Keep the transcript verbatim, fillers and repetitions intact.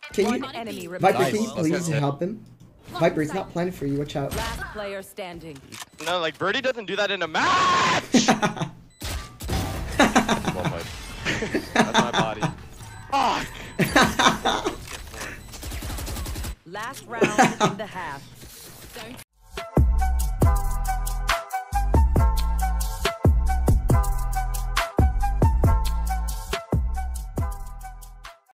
Can One you, enemy Viper, remaining. can you Nice. please That's good. help him? Viper, he's not planning for you. Watch out. Last player standing. No, like Virtyy doesn't do that in a match. Well played. That's my body. Fuck. Last round in the half. Don't